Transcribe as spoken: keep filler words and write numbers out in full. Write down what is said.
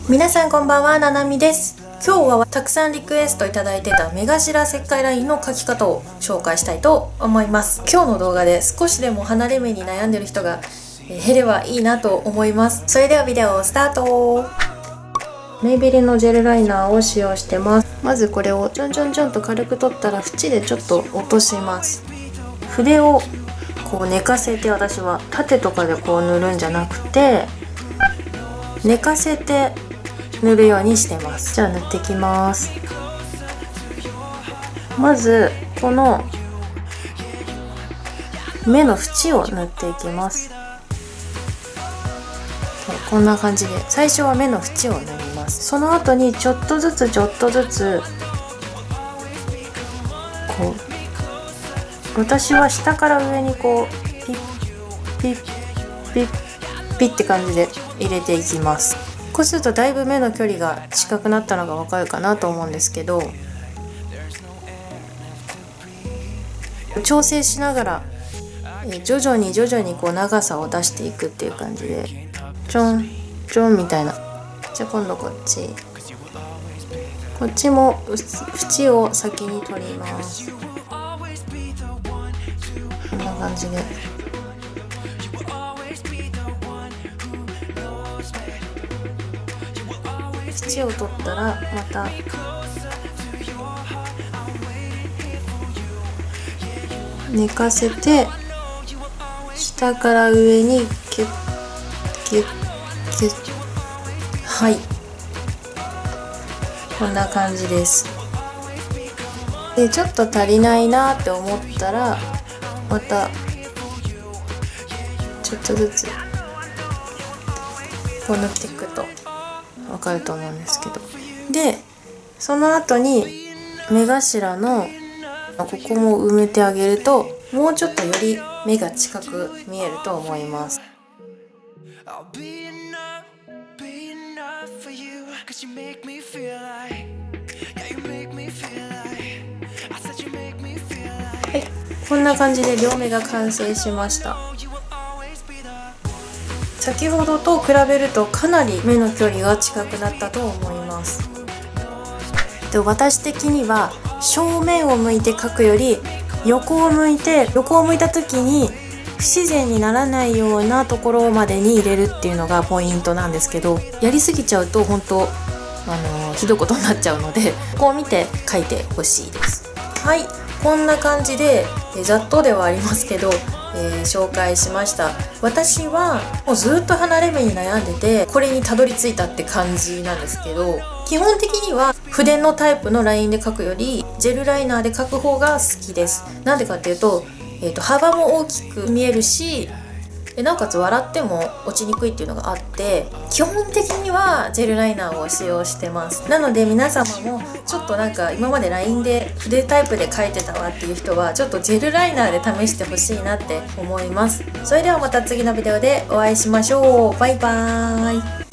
皆さんこんばんは、ななみです。今日はたくさんリクエストいただいてた目頭切開ラインの描き方を紹介したいと思います。今日の動画で少しでも離れ目に悩んでる人が減ればいいなと思います。それではビデオスタート。メイベリのジェルライナーを使用してます。まずこれをちょんちょんちょんと軽く取ったら縁でちょっと落とします。筆をこう寝かせて、私は縦とかでこう塗るんじゃなくて寝かせて塗るようにしてます。じゃあ塗っていきます。まずこの目の縁を塗っていきます。こんな感じで最初は目の縁を塗ります。その後にちょっとずつちょっとずつこう、私は下から上にこうピッピッピッピッって感じで入れていきます。こうするとだいぶ目の距離が近くなったのがわかるかなと思うんですけど、調整しながら徐々に徐々にこう長さを出していくっていう感じでちょんちょんみたいな。じゃあ今度こっちこっちも縁を先に取ります。こんな感じで縁を取ったらまた寝かせて下から上にキュッキュッキュッ。はい、こんな感じです。でちょっと足りないなって思ったらまたちょっとずつこう塗っていくとわかると思うんですけど、でその後に目頭のここも埋めてあげるともうちょっとより目が近く見えると思います。はい、こんな感じで両目が完成しました。先ほどと比べるとかなり目の距離が近くなったと思います。で私的には正面を向いて描くより横を向いて横を向いた時に不自然にならないようなところまでに入れるっていうのがポイントなんですけど、やりすぎちゃうと本当あのひどいことになっちゃうのでここを見て描いてほしいです。はい、こんな感じでえざっとではありますけど、えー、紹介しました。私はもうずっと離れ目に悩んでてこれにたどり着いたって感じなんですけど、基本的には筆のタイプのラインで描くよりジェルライナーで描く方が好きです。なんでかっていうと、えーと幅も大きく見えるし、なおかつ笑っても落ちにくいっていうのがあって、基本的にはジェルライナーを使用してます。なので皆様もちょっとなんか今まで ライン で筆タイプで描いてたわっていう人はちょっとジェルライナーで試してほしいなって思います。それではまた次のビデオでお会いしましょう。バイバーイ。